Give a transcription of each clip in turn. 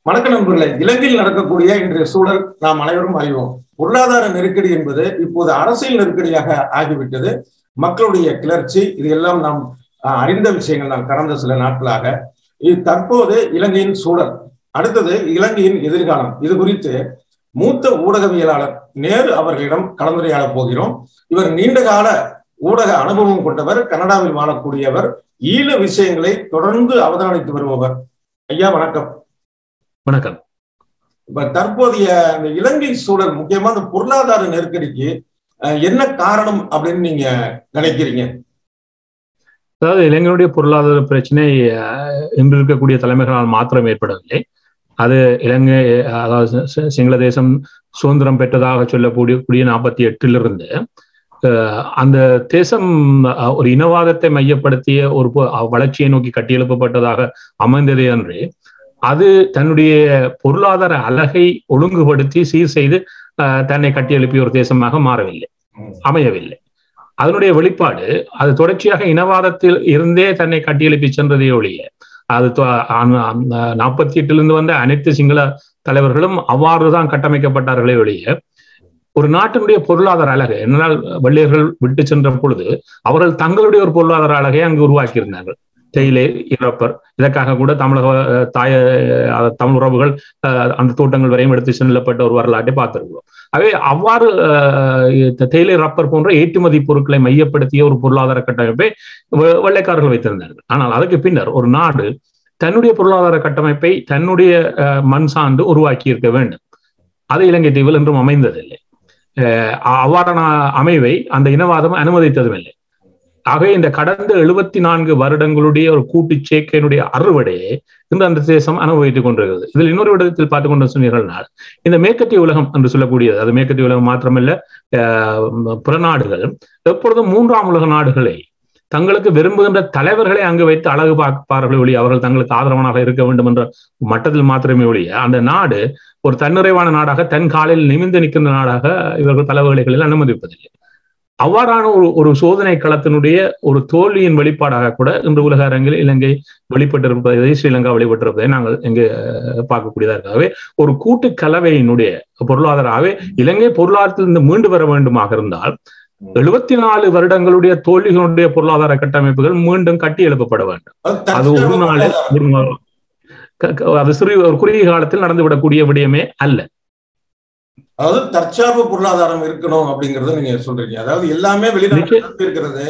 வணக்கம் நண்பர்களே. இலங்கையில் நடக்கக்கூடிய இன்றைய சூழல் நாம் அனைவரும் அறிவோம். பொருளாதார நெருக்கடி என்பது இப்போது அரசியல் நெருக்கடியாக ஆகிவிட்டது. மக்களுடைய கிளர்ச்சி, இது எல்லாம் நாம் அறிந்த விஷயங்கள் தான் கடந்த சில நாட்களாக. இது தற்போது இலங்கையின் சூழல், அடுத்தது இலங்கையின் எதிர்காலம். இது குறித்து மூத்த ஊடகவியலாளர் நேரு அவர்களிடம் கலந்துரையாட போகிறோம். இவர் நீண்டகால ஊடக அனுபவம் கொண்டவர், கனடாவில் வாழக்கூடியவர், ஈழ விஷயங்களை தொடர்ந்து அவதானித்து வருபவர். ஐயா வணக்கம். வணக்கம். இப்ப தற்போதைய இந்த இலங்கை சூழல், முக்கியமா இந்த பொருளாதார நெருக்கடிக்கு என்ன காரணம் அப்படின்னு நீங்க நினைக்கிறீங்க? அதாவது இலங்கையுடைய பொருளாதார பிரச்சனை இன்று இருக்கக்கூடிய தலைமைகளால் மாத்திரம் ஏற்படவில்லை. அது இலங்கை, அதாவது சிங்கள தேசம் சுதந்திரம் பெற்றதாக சொல்லக்கூடிய 48 அந்த தேசம் ஒரு இனவாதத்தை மையப்படுத்திய ஒரு வளர்ச்சியை நோக்கி கட்டியெழுப்பப்பட்டதாக அமைந்ததே அன்று அது தன்னுடைய பொருளாதார அழகை ஒழுங்குபடுத்தி சீர் செய்து தன்னை கட்டியெழுப்பிய ஒரு தேசமாக மாறவில்லை, அமையவில்லை. அதனுடைய வெளிப்பாடு அது தொடர்ச்சியாக இனவாதத்தில் இருந்தே தன்னை கட்டியெழுப்பி சென்றதே ஒழிய, அது 48 வந்த அனைத்து சிங்கள தலைவர்களும் அவ்வாறுதான் கட்டமைக்கப்பட்டார்களே ஒழிய, ஒரு நாட்டினுடைய பொருளாதார அழகை என்னால் வெள்ளையர்கள் விட்டு சென்ற பொழுது அவர்கள் தங்களுடைய ஒரு பொருளாதார அழகை அங்கு உருவாக்கியிருந்தார்கள். தேயிலை, ரப்பர், இதற்காக கூட தமிழ் உறவுகள் அந்த தோட்டங்கள் வரையும் எடுத்து செல்லப்பட்ட ஒரு வரலாற்றை பார்த்திருக்கிறோம். ஆகவே அவ்வாறு தேயிலை, ரப்பர் போன்ற ஏற்றுமதி பொருட்களை மையப்படுத்திய ஒரு பொருளாதார கட்டமைப்பை வெள்ளைக்காரர்கள் வைத்திருந்தார்கள். ஆனால் அதுக்கு பின்னர் ஒரு நாடு தன்னுடைய பொருளாதார கட்டமைப்பை தன்னுடைய மண் சார்ந்து உருவாக்கி இருக்க வேண்டும். அது இலங்கை தீவில் என்றும் அமைந்ததில்லை. அவ்வாறான அமைவை அந்த இனவாதம் அனுமதித்ததும் இல்லை. ஆகவே இந்த கடந்த 74 வருடங்களுடைய ஒரு கூட்டு சேர்க்கையினுடைய அறுவடையை இந்த அந்த தேசம் அனுபவித்துக் கொண்டிருக்கிறது. இதில் இன்னொரு இடத்தில் பார்த்துக் கொண்டு சொன்னீர்கள்னால், இந்த மேற்கத்திய உலகம் என்று சொல்லக்கூடியது, அது மேற்கத்திய உலகம் மாத்திரமல்ல, பிற நாடுகள் எப்பொழுதும் 3ஆம் உலக நாடுகளை தங்களுக்கு விரும்புகின்ற தலைவர்களை அங்கு வைத்து அழகு பார்ப்பார்கள் ஒழிய, அவர்கள் தங்களுக்கு ஆதரவானாக இருக்க வேண்டும் என்ற மட்டத்தில் மாத்திரமே ஒழிய, அந்த நாடு ஒரு தன்னிறைவான நாடாக, தன் காலில் நிமிர்ந்து நிற்கின்ற நாடாக இவர்கள் பல வேளைகளில் அனுமதிப்பதில்லை. அவ்வாறான ஒரு சோதனை களத்தினுடைய ஒரு தோல்வியின் வெளிப்பாடாக கூட இன்று உலக அரங்கில் இலங்கை வெளிப்பட்டிருப்பதை, ஸ்ரீலங்கா வெளிப்பட்டிருப்பதை நாங்கள் இங்கு பார்க்கக்கூடியதாக இருக்காகவே ஒரு கூட்டு கலவையினுடைய பொருளாதாரவே இலங்கை பொருளாதாரத்திலிருந்து மீண்டு வர வேண்டுமாக இருந்தால் 74 வருடங்களுடைய தோல்விகளுடைய பொருளாதார கட்டமைப்புகள் மீண்டும் கட்டி எழுப்பப்பட வேண்டும். அது ஒரு நாளில் அது ஒரு குறுகிய காலத்தில் நடந்துவிடக்கூடிய விடயமே அல்ல. அதாவது தற்சார்பு பொருளாதாரம் இருக்கணும் அப்படிங்கறத நீங்க சொல்றீங்க. அதாவது எல்லாமே வெளிநாட்டுல இருக்கிறது.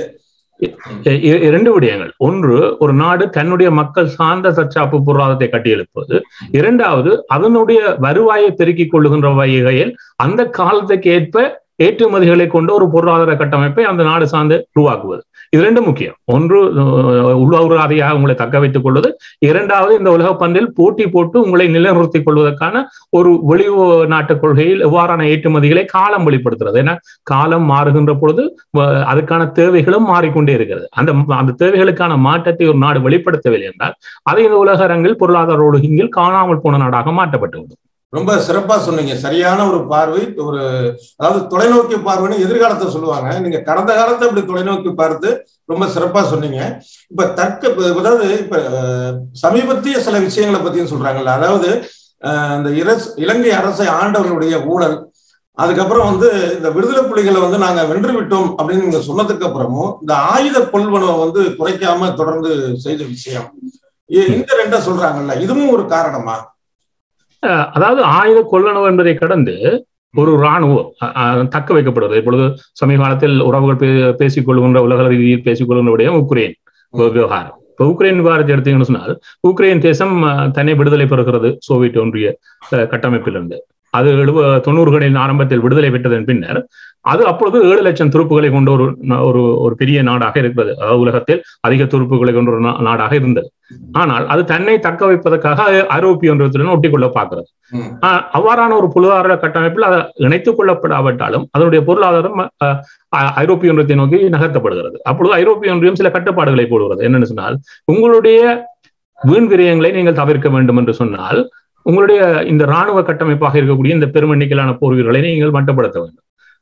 2 விடயங்கள். ஒன்று, ஒரு நாடு தன்னுடைய மக்கள் சார்ந்த தற்சார்பு பொருளாதாரத்தை கட்டியெழுப்பது. 2வது, அதனுடைய வருவாயை பெருக்கிக் கொள்ளுகின்ற வகையில் அந்த காலத்துக்கு ஏற்ப ஏற்றுமதிகளை கொண்ட ஒரு பொருளாதார கட்டமைப்பை அந்த நாடு சார்ந்து உருவாக்குவது. இது 2 முக்கியம். ஒன்று, உள்வுறவாதியாக உங்களை தக்க வைத்துக் கொள்வது. 2வது, இந்த உலக பந்தில் போட்டி போட்டு உங்களை நிலைநிறுத்திக் கொள்வதற்கான ஒரு வெளிவு நாட்டு கொள்கையில் எவ்வாறான ஏற்றுமதிகளை காலம் வெளிப்படுத்துறது. ஏன்னா காலம் மாறுகின்ற பொழுது அதுக்கான தேவைகளும் மாறிக்கொண்டே இருக்கிறது. அந்த தேவைகளுக்கான மாற்றத்தை ஒரு நாடு வெளிப்படுத்தவில்லை என்றால் அதை இந்த உலக அரங்கில் பொருளாதார ஒழுங்கில் காணாமல் போன நாடாக மாற்றப்பட்டுவிடும். ரொம்ப சிறப்பா சொன்னீங்க. சரியான ஒரு பார்வை. அதாவது தொலைநோக்கி பார்வைன்னு எதிர்காலத்தை சொல்லுவாங்க. நீங்க கடந்த காலத்தை இப்படி தொலைநோக்கி பார்த்து ரொம்ப சிறப்பா சொன்னீங்க. அதாவது இப்ப சமீபத்திய சில விஷயங்களை பத்தியும் சொல்றாங்கல்ல. அதாவது இந்த இலங்கை அரசை ஆண்டவர்களுடைய ஊழல், அதுக்கப்புறம் இந்த விடுதலை புலிகளை நாங்க வென்று விட்டோம் அப்படின்னு நீங்க சொன்னதுக்கு அப்புறமும் இந்த ஆயுத கொள்வனவை குறைக்காம தொடர்ந்து செய்த விஷயம், இந்த 2 சொல்றாங்கல்ல, இதுவும் ஒரு காரணமா? அதாவது ஆயுத கொள்ளணவு என்பதை கடந்து ஒரு இராணுவம் தக்க வைக்கப்படுவது. இப்பொழுது சமீப காலத்தில் உறவுகள் பேசிக் கொள்கின்ற, உலக ரீதியில் பேசிக் கொள்கின்ற விடயம் உக்ரைன் விவகாரம். இப்ப உக்ரைன் விவகாரத்தை எடுத்தீங்கன்னு சொன்னால், உக்ரைன் தேசம் தன்னை விடுதலை பெறுகிறது சோவியத் ஒன்றிய கட்டமைப்பிலிருந்து. அது 90களின் ஆரம்பத்தில் விடுதலை பெற்றதன் பின்னர் அது அப்பொழுது 7 லட்சம் துருப்புகளை கொண்ட ஒரு பெரிய நாடாக இருக்கிறது. அதாவது உலகத்தில் அதிக துருப்புகளை கொண்ட ஒரு நாடாக இருந்தது. ஆனால் அது தன்னை தக்க வைப்பதற்காக ஐரோப்பிய ஒன்றியத்துடன் ஒட்டிக்கொள்ள பார்க்கிறது. அவ்வாறான ஒரு பொருளாதார கட்டமைப்பில் அதை இணைத்துக் கொள்ளப்படாவிட்டாலும் அதனுடைய பொருளாதாரம் ஐரோப்பிய ஒன்றியத்தை நோக்கி நகர்த்தப்படுகிறது. அப்பொழுது ஐரோப்பிய ஒன்றியம் சில கட்டுப்பாடுகளை போடுகிறது. என்னன்னு சொன்னால், உங்களுடைய வீண் விரயங்களை நீங்கள் தவிர்க்க வேண்டும் என்று சொன்னால் உங்களுடைய இந்த இராணுவ கட்டமைப்பாக இருக்கக்கூடிய இந்த பெருமெண்ணிக்கையிலான போர் வீரர்களை நீங்கள் மட்டுப்படுத்த வேண்டும்.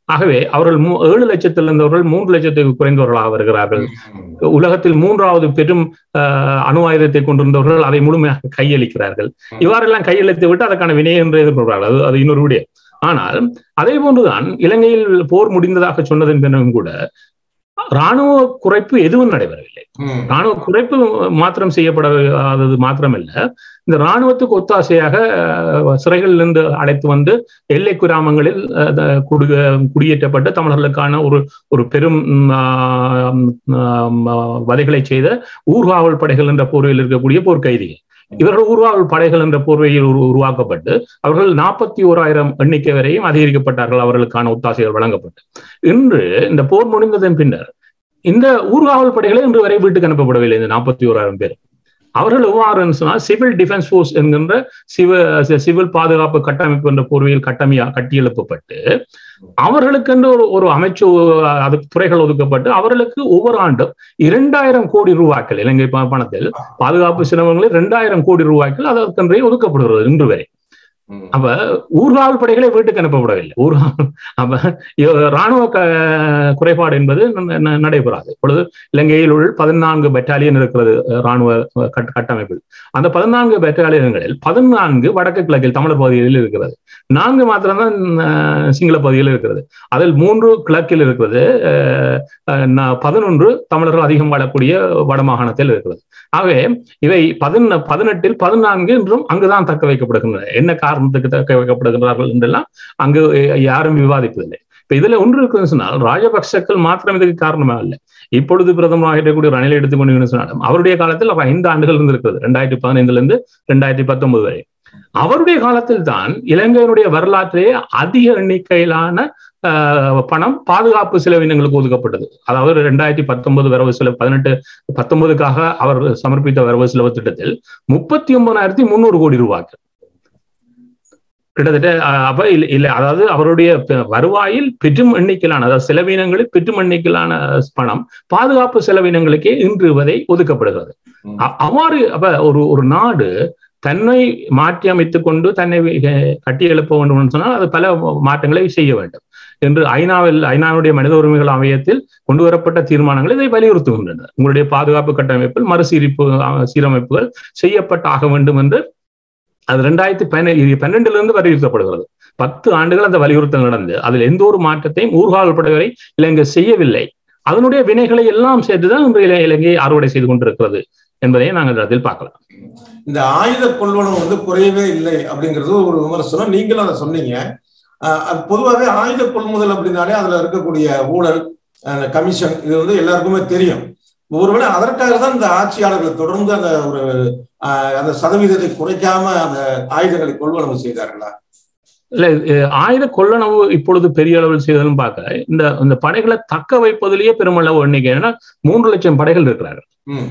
ஆகவே அவர்கள் 7 லட்சத்தில் இருந்தவர்கள் 3 லட்சத்துக்கு குறைந்தவர்களாக வருகிறார்கள். உலகத்தில் 3வது பெரும் அணு ஆயுதத்தை கொண்டிருந்தவர்கள் அதை முழுமையாக கையளிக்கிறார்கள். இவ்வாறெல்லாம் கையளித்து விட்டு அதற்கான வினை என்று எதிர்கொள்கிறார்கள். அது இன்னொரு விடயம். ஆனால் அதே போன்றுதான் இலங்கையில் போர் முடிந்ததாக சொன்னதன் பின்னரும் கூட ராணுவ குறைப்பு எதுவும் நடைபெறவில்லை. ராணுவ குறைப்பு மாத்திரம் செய்யப்படாதது மாத்திரமல்ல, இந்த ராணுவத்துக்கு ஒத்தாசையாக சிறைகளிலிருந்து அழைத்து வந்து எல்லை கிராமங்களில் குடியேற்றப்பட்டு தமிழர்களுக்கான ஒரு பெரும் வதைகளை செய்த ஊர்காவல் படைகள் என்ற போர்வையில் இருக்கக்கூடிய போர்க்கைதிகள், இவர்கள் ஊர்காவல் படைகள் என்ற போர்வையில் உருவாக்கப்பட்டு அவர்கள் 41,000 எண்ணிக்கை வரையும் அதிகரிக்கப்பட்டார்கள். அவர்களுக்கான ஒத்தாசைகள் வழங்கப்பட்டு இன்று இந்த போர் முடிந்ததன் பின்னர் இந்த ஊர்காவல் படைகளை இன்று வரை வீட்டுக்கு அனுப்பப்படவில்லை. இந்த 41,000 பேர் அவர்கள் எவ்வாறு சொன்னால் சிவில் டிஃபென்ஸ் போர்ஸ் என்கின்ற சிவில் பாதுகாப்பு கட்டமைப்பு என்ற போர்வையில் கட்டியெழுப்பப்பட்டு அவர்களுக்கென்று ஒரு அமைச்சு அது துறைகள் ஒதுக்கப்பட்டு அவர்களுக்கு ஒவ்வொரு ஆண்டும் 2,000 கோடி ரூபாய்கள் இலங்கை பணத்தில் பாதுகாப்பு செலவுகளில் 2,000 கோடி ரூபாய்கள் அதற்கென்றே ஒதுக்கப்படுகிறது இன்று வரை. அப்ப ஊர்காவல் படைகளை வீட்டுக்கு அனுப்பப்படவில்லை. அப்ப ராணுவ குறைபாடு என்பது நடைபெறாது. இப்பொழுது இலங்கையில் உள்ள 14 பெட்டாலியன் இருக்கிறது ராணுவ கட்டமைப்பில். அந்த 14 பெட்டாலியன்களில் 14 வடக்கு கிழக்கில் தமிழர் பகுதிகளில் இருக்கிறது, 4 மாத்திரம்தான் சிங்கள பகுதியில் இருக்கிறது. அதில் 3 கிழக்கில் இருக்கிறது, 11 தமிழர்கள் அதிகம் வாழக்கூடிய வடமாகாணத்தில் இருக்கிறது. ஆகவே இவை 18 14 என்றும் அங்குதான் தக்க வைக்கப்படுகின்றன. என்ன காரணத்துக்கு தக்க வைக்கப்படுகிறார்கள் என்றெல்லாம் அங்கு யாரும் விவாதிப்பதில்லை. இப்ப இதுல ஒன்று இருக்குன்னு சொன்னால் ராஜபக்சக்கள் மாத்திரம் இதுக்கு காரணமா இல்லை. இப்பொழுது பிரதமராக இருக்கக்கூடிய ரணிலை எடுத்துக்கொண்டு சொன்னாலும் அவருடைய காலத்தில் 5 ஆண்டுகள் இருந்திருக்கிறது, 2015 2019 வரை. அவருடைய காலத்தில் தான் இலங்கையினுடைய வரலாற்றிலேயே அதிக எண்ணிக்கையிலான பணம் பாதுகாப்பு செலவினங்களுக்கு ஒதுக்கப்பட்டது. அதாவது 2019 வரவு செலவு 18-19க்காக அவர் சமர்ப்பித்த வரவு செலவு திட்டத்தில் 39,300 கோடி ரூபாய்க்கு கிட்டத்தட்ட. அப்ப இல்லை, அதாவது அவருடைய வருவாயில் பெற்றும் எண்ணிக்கையிலான, அதாவது செலவினங்களில் பெற்றும் எண்ணிக்கையிலான பணம் பாதுகாப்பு செலவினங்களுக்கே இன்று வரை ஒதுக்கப்படுகிறது. அவ்வாறு அப்ப ஒரு நாடு தன்னை மாற்றி அமைத்துக் கொண்டு தன்னை கட்டி எழுப்ப வேண்டும் என்று சொன்னால் அது பல மாற்றங்களை செய்ய வேண்டும் என்று ஐநாவுடைய மனித உரிமைகள் ஆணையத்தில் கொண்டு வரப்பட்ட தீர்மானங்கள் இதை வலியுறுத்துகின்றன. உங்களுடைய பாதுகாப்பு கட்டமைப்பில் சீரமைப்புகள் செய்யப்பட்டாக வேண்டும் என்று அது 2012 வலியுறுத்தப்படுகிறது. 10 ஆண்டுகள் அந்த வலியுறுத்தல் நடந்து அதில் எந்த ஒரு மாற்றத்தையும் ஊர்காவல் படைவரை இலங்கை செய்யவில்லை. அதனுடைய வினைகளை எல்லாம் சேர்த்துதான் இன்று இலங்கை அறுவடை செய்து கொண்டிருக்கிறது என்பதை நாங்கள் அதில் பார்க்கலாம். இந்த ஆயுத கொள்வனம் குறையவே இல்லை அப்படிங்கிறது ஒரு விமர்சனம். நீங்களும் அதை சொன்னீங்க. அது பொதுவாகவே ஆயுத கொள்முதல் அப்படின்னாலே அதுல இருக்கக்கூடிய ஊழல், கமிஷன், இது எல்லாருக்குமே தெரியும். ஒருவேளை அதற்காக தான் இந்த ஆட்சியாளர்கள் தொடர்ந்து அந்த சதவீதத்தை குறைக்காம அந்த ஆயுதங்களை கொள்வனவு செய்தார்களா? இல்ல, ஆயுத கொள்ளளவு இப்பொழுது பெரிய அளவில் செய்தாலும் பார்க்க இந்த படைகளை தக்க வைப்பதிலேயே பெருமளவு எண்ணிக்கை. ஏன்னா 3 லட்சம் படைகள் இருக்கிறார்கள்.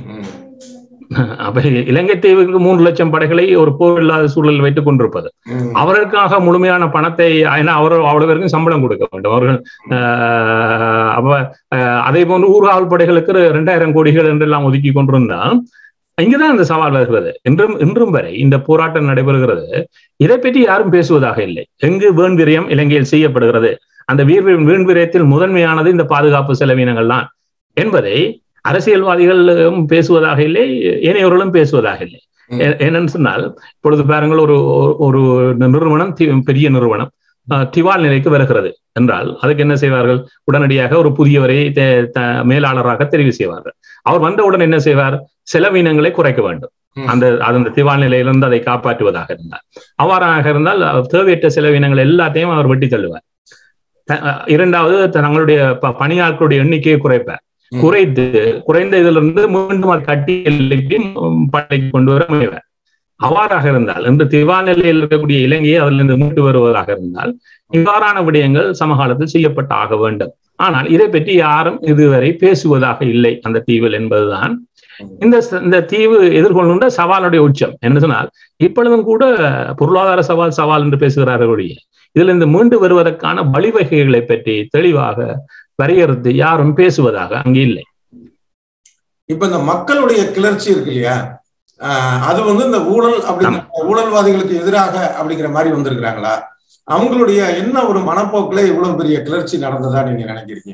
அப்ப இலங்கை தீவுக்கு 3 லட்சம் படைகளை ஒரு போர் இல்லாத சூழலில் வைத்துக் கொண்டிருப்பது, அவர்களுக்காக முழுமையான பணத்தை, ஏன்னா அவ்வளவு பேருக்கும் சம்பளம் கொடுக்க வேண்டும் அவர்கள். அப்ப அதே போன்று ஊர்காவல் படைகளுக்கு 2,000 கோடிகள் என்றெல்லாம் ஒதுக்கி கொண்டிருந்தால் இங்குதான் இந்த சவால் வருகிறது. இன்றும் வரை இந்த போராட்டம் நடைபெறுகிறது. இதை பற்றி யாரும் பேசுவதாக இல்லை. எங்கு வீண்விரயம் இலங்கையில் செய்யப்படுகிறது, அந்த வீண்விரயத்தில் முதன்மையானது இந்த பாதுகாப்பு செலவினங்கள் தான் என்பதை அரசியல்வாதிகளும் பேசுவதாக இல்லை, ஏனையவர்களும் பேசுவதாக இல்லை. என்னன்னு சொன்னால் இப்பொழுது பாருங்கள், ஒரு நிறுவனம், பெரிய நிறுவனம் திவால் நிலைக்கு வருகிறது என்றால் அதுக்கு என்ன செய்வார்கள்? உடனடியாக ஒரு புதியவரை மேலாளராக தெரிவு செய்வார்கள். அவர் வந்தவுடன் என்ன செய்வார்? செலவினங்களை குறைக்க வேண்டும். அந்த திவால் நிலையிலிருந்து அதை காப்பாற்றுவதாக இருந்தால், அவ்வாறாக இருந்தால் தேவையற்ற செலவினங்கள் எல்லாத்தையும் அவர் வெட்டி தள்ளுவார். இரண்டாவது, தங்களுடைய பணியாட்களுடைய எண்ணிக்கையை குறைப்பார். குறைந்த இதிலிருந்து மீண்டும் அது கட்டி படைக்கு கொண்டு வர முயல்வார். அவ்வாறாக இருந்தால் இந்த திவால் நிலையில் இருக்கக்கூடிய இலங்கையை அதிலிருந்து மீட்டு வருவதாக இருந்தால் இவ்வாறான விடயங்கள் சமகாலத்தில் செய்யப்பட்டு ஆக வேண்டும். ஆனால் இதை பற்றி யாரும் இதுவரை பேசுவதாக இல்லை அந்த தீவில் என்பதுதான் இந்த தீவு எதிர்கொள்கின்ற சவாலுடைய உச்சம். என்ன சொன்னால் இப்பொழுதும் கூட பொருளாதார சவால் என்று பேசுகிறார்கள். இதுல இருந்து மீண்டு வருவதற்கான வழிவகைகளை பற்றி தெளிவாக வரையறுத்து யாரும் பேசுவதாக அங்கே இல்லை. இப்ப இந்த மக்களுடைய கிளர்ச்சி இருக்கு இல்லையா, அது இந்த ஊழல் அப்படிங்கிற ஊழல்வாதிகளுக்கு எதிராக அப்படிங்கிற மாதிரி வந்திருக்கிறாங்களா? அவங்களுடைய என்ன ஒரு மனப்போக்குல இவ்வளவு பெரிய கிளர்ச்சி நடந்ததா நீங்க நினைக்கிறீங்க?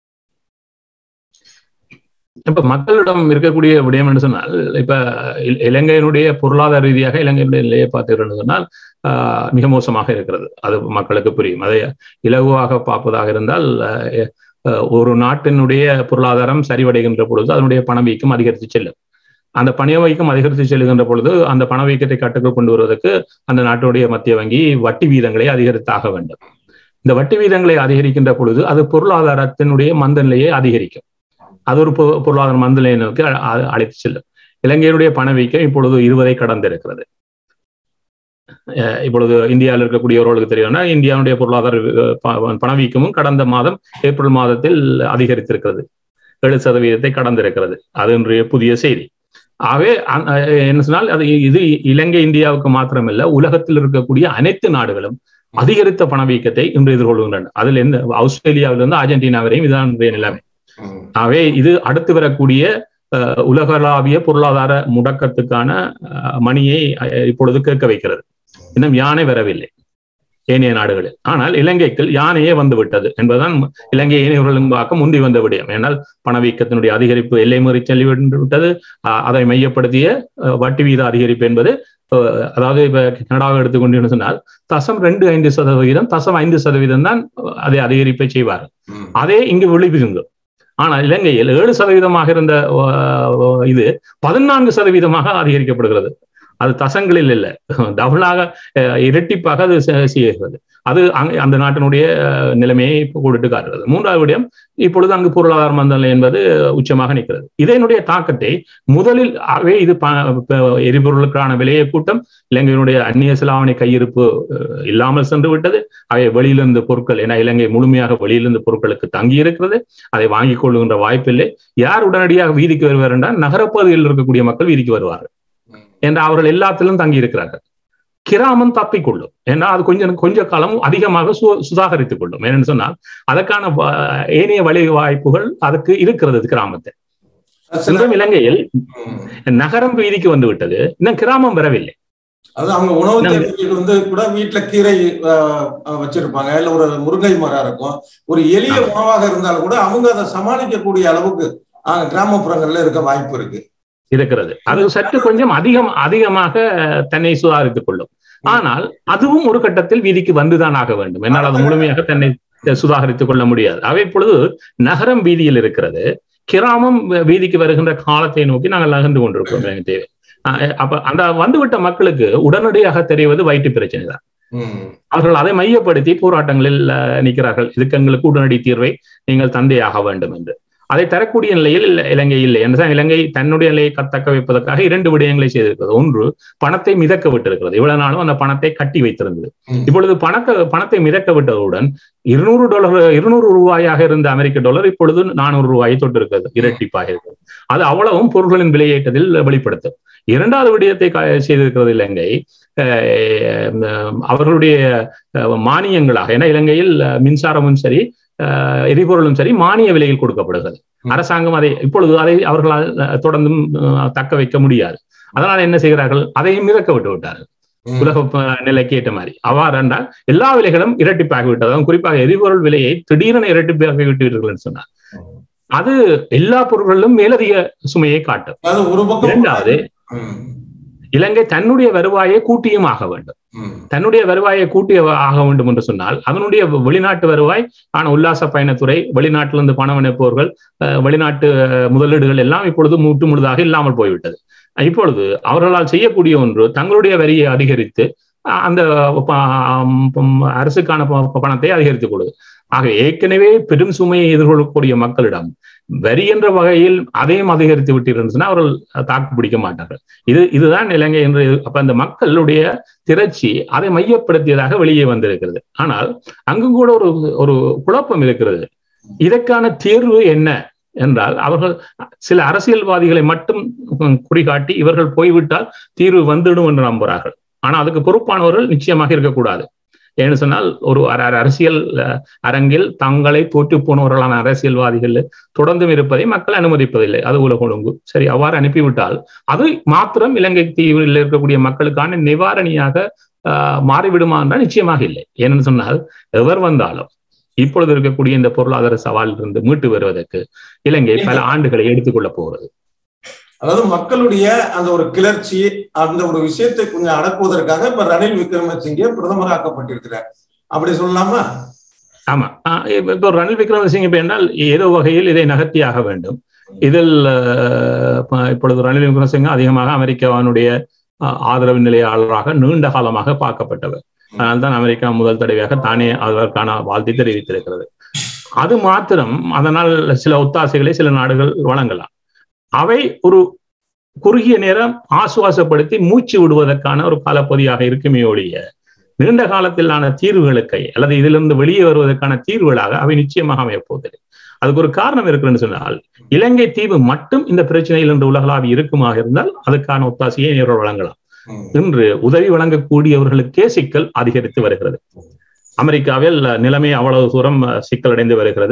இப்ப மக்களிடம் இருக்கக்கூடிய விடயம் என்று சொன்னால், இப்ப இலங்கையினுடைய பொருளாதார ரீதியாக இலங்கையினுடைய நிலையை பார்த்தீர்கள் சொன்னால் மிக மோசமாக இருக்கிறது. அது மக்களுக்கு புரியும். அதை இலகுவாக பார்ப்பதாக இருந்தால், ஒரு நாட்டினுடைய பொருளாதாரம் சரிவடைகின்ற பொழுது அதனுடைய பணவீக்கம் அதிகரித்து செல்லும். அந்த பணவீக்கம் அதிகரித்து செல்லுகின்ற பொழுது அந்த பணவீக்கத்தை கட்டுக்குள் கொண்டு வருவதற்கு அந்த நாட்டினுடைய மத்திய வங்கி வட்டி வீதங்களை அதிகரித்தாக வேண்டும். இந்த வட்டி வீதங்களை அதிகரிக்கின்ற பொழுது அது பொருளாதாரத்தினுடைய மந்த நிலையை அதிகரிக்கும். அது ஒரு பொருளாதார மந்த நிலையை நோக்கி அழைத்து செல்லும். இலங்கையினுடைய பணவீக்கம் இப்பொழுது 20 கடந்திருக்கிறது. இப்பொழுது இந்தியாவில் இருக்கக்கூடியவர்களுக்கு தெரியும்னா, இந்தியாவுடைய பொருளாதார பணவீக்கமும் கடந்த மாதம் ஏப்ரல் மாதத்தில் அதிகரித்திருக்கிறது. 7% கடந்திருக்கிறது. அது இன்றைய புதிய செய்தி. ஆகவே என்ன சொன்னால், அது இது இலங்கை இந்தியாவுக்கு மாத்திரமல்ல, உலகத்தில் இருக்கக்கூடிய அனைத்து நாடுகளும் அதிகரித்த பணவீக்கத்தை இன்று எதிர்கொள்கின்றன. அதில் எந்த ஆஸ்திரேலியாவிலிருந்து அர்ஜென்டினா வரையும் இதுதான் இன்றைய நிலைமை. ஆகவே இது அடுத்து வரக்கூடிய உலகளாவிய பொருளாதார முடக்கத்துக்கான மணியை இப்பொழுது கேட்க வைக்கிறது. இன்னும் யானை வரவில்லை ஏனைய நாடுகளில். ஆனால் இலங்கைக்கு யானையே வந்து விட்டது என்பதுதான் இலங்கை ஏனையவர்களும் பார்க்க முந்தி வந்த விடயம். ஏனால் பணவீக்கத்தினுடைய அதிகரிப்பு எல்லை மீறி செல்லிவிட்டது. அதை மையப்படுத்திய வட்டி வீத அதிகரிப்பு என்பது, அதாவது இப்ப கனடாவை எடுத்துக்கொண்டு சொன்னால் 0.25%, 0.5% தான் அதை அதிகரிப்பை செய்வார்கள். அதே இங்கு விளைவிக்கும். ஆனால் இலங்கையில் 7% இருந்த இது 14% அதிகரிக்கப்படுகிறது. அது தசங்களில் இல்லை, டபுளாக இரட்டிப்பாக அது செய்கிறது. அது அந்த நாட்டினுடைய நிலைமையை கொடுத்து காட்டுகிறது. மூன்றாவது விடயம், இப்பொழுது அங்கு பொருளாதார மந்தநிலை என்பது உச்சமாக நிற்கிறது. இதனுடைய தாக்கத்தை முதலில் இது எரிபொருளுக்கான விலையை கூட்டம், இலங்கையினுடைய அந்நிய செலாவணி கையிருப்பு இல்லாமல் சென்று விட்டது. அவை வெளியிலிருந்து பொருட்கள், ஏன்னா இலங்கை முழுமையாக வெளியிலிருந்து பொருட்களுக்கு தங்கி இருக்கிறது. அதை வாங்கிக் கொள்ளுகின்ற வாய்ப்பில்லை. யார் உடனடியாக வீதிக்கு வருவார் என்றால், நகரப்பகுதியில் இருக்கக்கூடிய மக்கள் வீதிக்கு வருவார்கள். என்ற அவர்கள் எல்லாத்திலும் தங்கி இருக்கிறார்கள். கிராமம் தப்பிக்கொள்ளும். ஏன்னா அது கொஞ்ச காலம் அதிகமாக சுதாகரித்துக் கொள்ளும். ஏன்னு சொன்னால் அதற்கான ஏனைய வழி வாய்ப்புகள் அதுக்கு இருக்கிறது. கிராமத்தை இலங்கையில் நகரம் வீதிக்கு வந்து விட்டது, இன்னும் கிராமம் வரவில்லை. அது அவங்க உணவு தேவைக்கு கூட வீட்டுல கீரை வச்சிருப்பாங்க, இல்ல ஒரு முருங்கை மரம் இருக்கும். ஒரு எளிய உணவாக இருந்தாலும் கூட அவங்க அதை சமாளிக்கக்கூடிய அளவுக்கு கிராமப்புறங்கள்ல இருக்க வாய்ப்பு இருக்கிறது. அது சற்று கொஞ்சம் அதிகமாக தன்னை சுதாரித்துக் கொள்ளும். ஆனால் அதுவும் ஒரு கட்டத்தில் வீதிக்கு வந்துதான் ஆக வேண்டும். என்னால் அது முழுமையாக தன்னை சுதாகரித்துக் கொள்ள முடியாது. அவை இப்பொழுது நகரம் வீதியில் இருக்கிறது, கிராமம் வீதிக்கு வருகின்ற காலத்தை நோக்கி நாங்கள் நகர்ந்து கொண்டிருக்கிறோம். எனக்கு தேவை. அப்ப அந்த வந்துவிட்ட மக்களுக்கு உடனடியாக தெரிவது வயிற்று பிரச்சனை தான். அவர்கள் அதை மையப்படுத்தி போராட்டங்களில் நிற்கிறார்கள். இதுக்கு எங்களுக்கு உடனடி தீர்வை நீங்கள் தந்தையாக வேண்டும் என்று. அதை தரக்கூடிய நிலையில் இலங்கை இல்லை. என்றால் இலங்கை தன்னுடைய நிலையை தக்க வைப்பதற்காக 2 விடயங்களை செய்திருக்கிறது. ஒன்று, பணத்தை மிதக்க விட்டிருக்கிறது. இவ்வளவு நாளும் அந்த பணத்தை கட்டி வைத்திருந்தது. இப்பொழுது பணத்தை மிதக்க விட்டதுடன் $200 ரூபாயாக இருந்த அமெரிக்க டாலர் இப்பொழுது $400 தொட்டிருக்கிறது. இரட்டிப்பாக இருக்கிறது. அது அவ்வளவும் பொருட்களின் விலையேற்றத்தில் வெளிப்படுத்தும். இரண்டாவது விடயத்தை செய்திருக்கிறது இலங்கை. அவர்களுடைய மானியங்களாக, ஏன்னா இலங்கையில் மின்சாரமும் சரி எரிபொருளும் சரி மானிய விலையில் கொடுக்கப்படுகிறது. அரசாங்கம் இப்பொழுது அதை அவர்களால் தொடர்ந்தும் தக்க வைக்க முடியாது. அதனால என்ன செய்கிறார்கள், அதையும் மிதக்க விட்டு விட்டார்கள் உலக நிலைக்கு ஏற்ற மாதிரி. அவ்வாறு என்றால் எல்லா விலைகளும் இரட்டிப்பாகி விட்டது. குறிப்பாக எரிபொருள் விலையை திடீரென இரட்டிப்பாகி விட்டீர்கள் என்று சொன்னார். அது எல்லா பொருட்களிலும் மேலதிக சுமையை காட்டும். இரண்டாவது, இலங்கை தன்னுடைய வருவாயை கூட்டியும் ஆக வேண்டும். தன்னுடைய வருவாயை கூட்டி ஆக வேண்டும் என்று சொன்னால் அதனுடைய வெளிநாட்டு வருவாய் உல்லாச பயணத்துறை, வெளிநாட்டிலிருந்து பணம் அனுப்புவர்கள், வெளிநாட்டு முதலீடுகள் எல்லாம் இப்பொழுது முழுதாக இல்லாமல் போய்விட்டது. இப்பொழுது அவர்களால் செய்யக்கூடிய ஒன்று, தங்களுடைய வரியை அதிகரித்து அந்த அரசுக்கான பணத்தை அதிகரித்துக் கொள்வது. ஆக ஏற்கனவே பெரும் சுமையை எதிர்கொள்ளக்கூடிய மக்களிடம் வரி என்ற வகையில் அதையும் அதிகரித்து விட்டீர்கள் அவர்கள் தாக்கு பிடிக்க மாட்டார்கள். இதுதான் இலங்கை என்று. அப்ப அந்த மக்களுடைய திரட்சி அதை மையப்படுத்தியதாக வெளியே வந்திருக்கிறது. ஆனால் அங்கும் கூட ஒரு குழப்பம் இருக்கிறது. இதற்கான தீர்வு என்ன என்றால், அவர்கள் சில அரசியல்வாதிகளை மட்டும் குறிகாட்டி இவர்கள் போய்விட்டால் தீர்வு வந்துடும் என்று நம்புகிறார்கள். ஆனால் அதுக்கு பொறுப்பானவர்கள் நிச்சயமாக இருக்கக்கூடாது. ஏன்னு சொன்னால் ஒரு அரசியல் அரங்கில் தங்களை தோற்று போனவர்களான அரசியல்வாதிகள் தொடர்ந்தும் இருப்பதை மக்கள் அனுமதிப்பதில்லை. அது உலக ஒழுங்கு. சரி, அவ்வாறு அனுப்பிவிட்டால் அது மாத்திரம் இலங்கை தீவில் இருக்கக்கூடிய மக்களுக்கான நிவாரணியாக மாறிவிடுமா என்றால் நிச்சயமாக இல்லை. ஏனென்று சொன்னால் எவர் வந்தாலும் இப்பொழுது இருக்கக்கூடிய இந்த பொருளாதார சவாலிலிருந்து மீட்டு வருவதற்கு இலங்கை பல ஆண்டுகளை எடுத்துக்கொள்ள போகிறது. அதாவது மக்களுடைய அந்த ஒரு கிளர்ச்சி, அந்த ஒரு விஷயத்தை கொஞ்சம் அடக்குவதற்காக இப்ப ரணில் விக்ரமசிங்கே பிரதமராக்கப்பட்டிருக்கிறார், அப்படி சொல்லலாமா? ஆமா, இப்போ ரணில் விக்ரமசிங்கே என்றால் ஏதோ வகையில் இதை நகர்த்தியாக வேண்டும். இதில் இப்பொழுது ரணில் விக்ரமசிங்கே அதிகமாக அமெரிக்காவினுடைய ஆதரவு நிலையாளராக நீண்ட காலமாக பார்க்கப்பட்டவர். அதனால்தான் அமெரிக்கா முதல் தடவையாக தானே அதற்கான வாழ்த்தை தெரிவித்திருக்கிறது. அது மாத்திரம் அதனால் சில ஒத்தாசைகளை சில நாடுகள் வழங்கலாம். அவை ஒரு குறுகிய நேரம் ஆசுவாசப்படுத்தி மூச்சு விடுவதற்கான ஒரு காலப்பகுதியாக இருக்குமே ஒழிய நீண்ட காலத்திலான தீர்வுகளுக்கு அல்லது இதிலிருந்து வெளியே வருவதற்கான தீர்வுகளாக அவை நிச்சயமாக அமையப்போவதில்லை. அதுக்கு ஒரு காரணம் இருக்குன்னு சொன்னால், இலங்கை தீவு மட்டும் இந்த பிரச்சனையில் இன்று உலகளாவி இருக்குமாக இருந்தால் அதுக்கான ஒத்தாசையை நேரில் வழங்கலாம். இன்று உதவி வழங்கக்கூடியவர்களுக்கே சிக்கல் அதிகரித்து வருகிறது. அமெரிக்காவில் நிலைமை அவ்வளவு தூரம் சிக்கல் அடைந்து வருகிறது.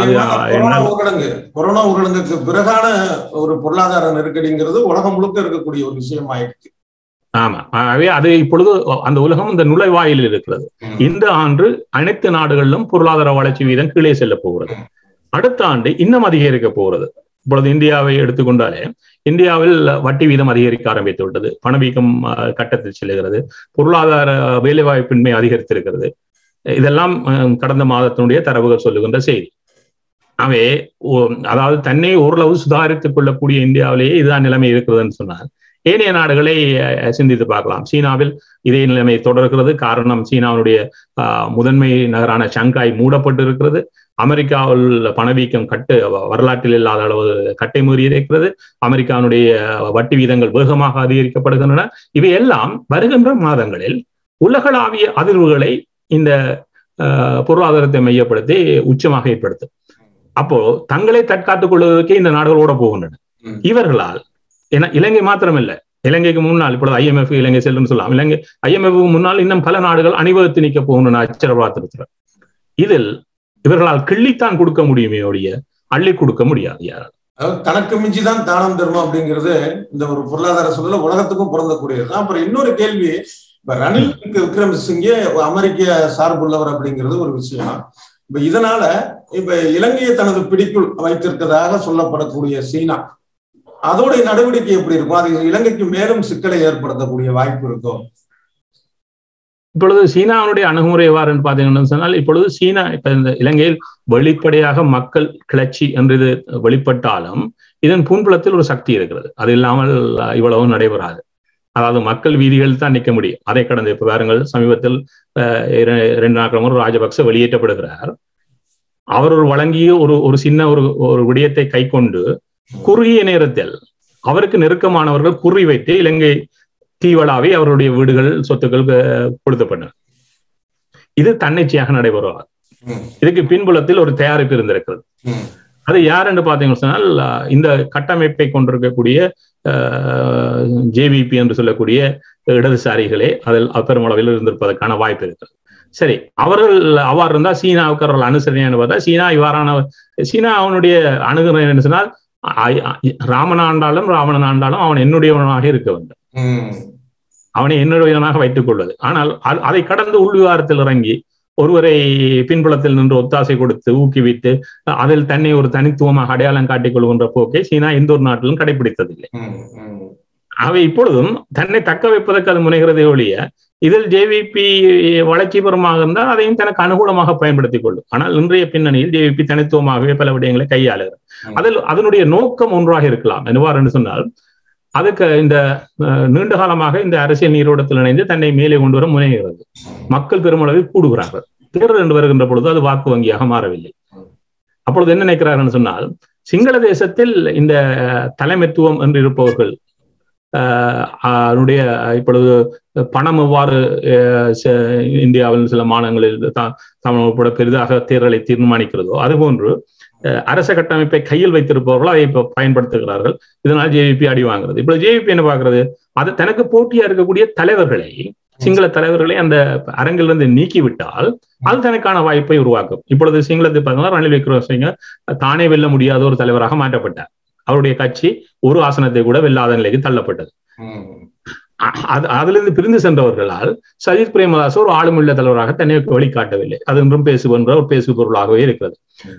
கொரோனா ஊரடங்குக்கு பிறகான ஒரு பொருளாதார நெருக்கடிங்கிறது உலகம் முழுக்க இருக்கக்கூடிய ஒரு விஷயம் ஆயிடுச்சு. ஆமா, ஆகவே அது இப்பொழுது அந்த உலகம் இந்த நுழைவாயில் இருக்கிறது. இந்த ஆண்டு அனைத்து நாடுகளிலும் பொருளாதார வளர்ச்சி வீதம் கீழே செல்ல போகிறது. அடுத்த ஆண்டு இன்னும் அதிகரிக்க போகிறது. இப்பொழுது இந்தியாவை எடுத்துக்கொண்டாலே இந்தியாவில் வட்டி வீதம் அதிகரிக்க ஆரம்பித்து விட்டது. பணவீக்கம் கட்டத்தில் செல்லுகிறது. பொருளாதார வேலைவாய்ப்பின்மை அதிகரித்திருக்கிறது. இதெல்லாம் கடந்த மாதத்தினுடைய தரவுகள் சொல்லுகின்ற செய்தி. அவை அதாவது தன்னை ஓரளவு சுதாரித்துக் கொள்ளக்கூடிய இந்தியாவிலேயே இதுதான் நிலைமை இருக்கிறதுன்னு சொன்னால் ஏனைய நாடுகளை சிந்தித்து பார்க்கலாம். சீனாவில் இதே நிலைமை தொடர்கிறது. காரணம், சீனாவுடைய முதன்மை நகரான ஷங்காய் மூடப்பட்டு இருக்கிறது. அமெரிக்காவில் பணவீக்கம் வரலாற்றில் இல்லாத அளவு கட்டை மீறி இருக்கிறது. அமெரிக்காவுடைய வட்டி வீதங்கள் வேகமாக அதிகரிக்கப்படுகின்றன. இவையெல்லாம் வருகின்ற மாதங்களில் உலகளாவிய அதிர்வுகளை இந்த பொருளாதாரத்தை மையப்படுத்தி உச்சமாக ஏற்படுத்தும். அப்போ தங்களை தற்காத்துக் கொள்வதற்கே இந்த நாடுகள் ஓட போகின்றன. இவர்களால் ஏன்னா இலங்கை மாத்திரமில்லை, இலங்கைக்கு முன்னால் இப்பொழுது IMF இலங்கை செல்லும் சொல்லலாம். இலங்கை IMF முன்னால் இன்னும் பல நாடுகள் அணிவகுத்து நிற்க போகின்றன அச்சரவாத்திரத்தில். இதில் இவர்களால் கிள்ளித்தான் கொடுக்க முடியுமே ஒழிய அள்ளி கொடுக்க முடியாது யாரால். தனக்கு மிஞ்சிதான் தானம் தர்மம் அப்படிங்கிறது இந்த ஒரு பொருளாதார சூழல உலகத்துக்கும் பொருந்தக்கூடியது. அப்புறம் இன்னொரு கேள்வி, இப்ப ரணில் விக்ரமசிங்கே அமெரிக்க சார்புள்ளவர் அப்படிங்கிறது ஒரு விஷயம். இப்ப இதனால இப்ப இலங்கையை தனது பிடிக்குள் வைத்திருக்கிறதாக சொல்லப்படக்கூடிய சீனா, அதோடைய நடவடிக்கை எப்படி இருக்கும்? அது இலங்கைக்கு மேலும் சிக்கலை ஏற்படுத்தக்கூடிய வாய்ப்பு இருக்கும். இப்பொழுது சீனாவுடைய அணுகுமுறை எவ்வாறுன்னு பார்த்தீங்கன்னு சொன்னால், இப்பொழுது சீனா இப்ப இந்த இலங்கையில் வெளிப்படையாக மக்கள் கிளர்ச்சி என்று இது வெளிப்பட்டாலும் இதன் புன்புலத்தில் ஒரு சக்தி இருக்கிறது. அது இல்லாமல் இவ்வளவு நடைபெறாது. அதாவது மக்கள் வீதிகள் தான் நிற்க முடியும். அதை கடந்து இப்ப பாருங்கள், சமீபத்தில் 2 நாட்கள் ராஜபக்ச வெளியேற்றப்படுகிறார். அவர் வழங்கிய ஒரு சின்ன ஒரு விடயத்தை கை கொண்டு குறுகிய நேரத்தில் அவருக்கு நெருக்கமானவர்கள் குறி வைத்து இலங்கை தீவளாவை அவருடைய வீடுகள் சொத்துக்கள் கொடுத்தப்பட்டன. இது தன்னிச்சையாக நடைபெறுவார். இதுக்கு பின்புலத்தில் ஒரு தயாரிப்பு இருந்திருக்கிறது. அது யார் என்று பார்த்தீங்கன்னு சொன்னால், இந்த கட்டமைப்பை கொண்டிருக்கக்கூடிய JVP என்று சொல்லக்கூடிய இடதுசாரிகளே அதில் பெருமளவில் இருந்திருப்பதற்கான வாய்ப்பு இருக்கிறது. சரி, அவர்கள் அவ்வாறு இருந்தால் சீனாவுக்கு அவர்கள் அனுசரணைன்னு பார்த்தா சீனா அவனுடைய அணுகுமுறை என்ன சொன்னால், ராமன் ஆண்டாலும் அவன் என்னுடையவனாக இருக்க வேண்டும், அவனை என்னுடையவனாக வைத்துக் கொள்வது. ஆனால் அதை கடந்து உள்விவாரத்தில் இறங்கி ஒருவரை பின்புலத்தில் நின்று ஒத்தாசை கொடுத்து ஊக்குவித்து அதில் தன்னை ஒரு தனித்துவமாக அடையாளம் காட்டிக் கொள்கின்ற போக்கை சீனா எந்த ஒரு நாட்டிலும் கடைபிடித்ததில்லை. அவை இப்பொழுதும் தன்னை தக்க வைப்பதற்கு அது முனைகிறதே ஒழிய இதில் JVP வளர்ச்சிபுறமாக இருந்தால் அதையும் தனக்கு அனுகூலமாக பயன்படுத்திக் கொள்ளும். ஆனால் இன்றைய பின்னணியில் JVP தனித்துவமாகவே பல விடயங்களை கையாளுகிறது. அதனுடைய நோக்கம் ஒன்றாக இருக்கலாம். என்னவாறு சொன்னால், அதுக்கு இந்த நீண்ட காலமாக இந்த அரசியல் நீரோட்டத்தில் இணைந்து தன்னை மேலே கொண்டு வர முனைகிறது. மக்கள் பெருமளவில் கூடுகிறார்கள். தேர்தல் என்று வருகின்ற பொழுது அது வாக்கு வங்கியாக மாறவில்லை. அப்பொழுது என்ன நினைக்கிறார்கள் சொன்னால், சிங்கள தேசத்தில் இந்த தலைமைத்துவம் என்று இருப்பவர்கள் இப்பொழுது பணம் எவ்வாறு இந்தியாவில் சில மாநிலங்களில் தமிழ் உட்பட பெரிதாக தேர்தலை தீர்மானிக்கிறதோ அதுபோன்று அரச கட்டமைப்பை கையில் வைத்திருப்பவர்கள் அதை இப்ப பயன்படுத்துகிறார்கள். இதனால் JVP அடி வாங்குறது. இப்ப JVP என்ன பாக்குறது, அது தனக்கு போட்டியா இருக்கக்கூடிய தலைவர்களை, சிங்கள தலைவர்களை அந்த அரங்கிலிருந்து நீக்கிவிட்டால் அது தனக்கான வாய்ப்பை உருவாக்கும். இப்பொழுது சிங்களத்தை பார்த்தீங்கன்னா ரணில் விக்ரமசிங்கே தானே வெல்ல முடியாத ஒரு தலைவராக மாற்றப்பட்டார். அவருடைய கட்சி ஒரு ஆசனத்தை கூட வெல்லாத நிலைக்கு தள்ளப்பட்டது. அதிலிருந்து பிரிந்து சென்றவர்களால் சஜித் பிரேமதாஸ் ஒரு ஆளுமில்ல தலைவராக தன்னை வழிகாட்டவில்லை. அது இன்றும் பேசுகின்ற ஒரு பேசு பொருளாகவே இருக்கிறது.